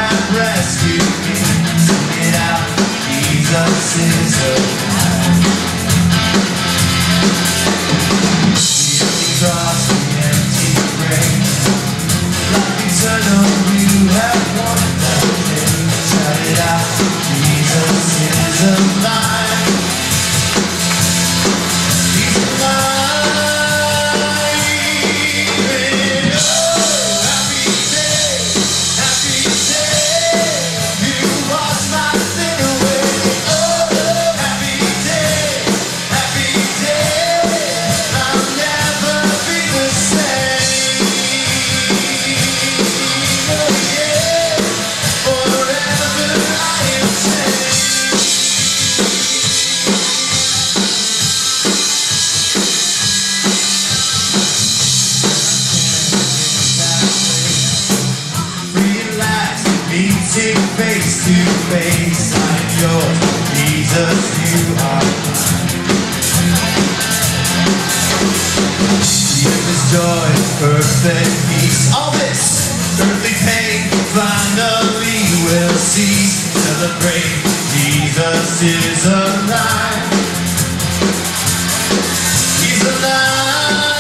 have rescued me. Sing it out, Jesus is alive. The empty cross, the empty grave, life eternal, you have won that day. Shout it out, Jesus is alive. He's alive. Meeting face to face, I'm yours, Jesus, you are mine. Deepest joy, perfect peace, all this earthly pain finally will cease. Celebrate, Jesus is alive. He's alive.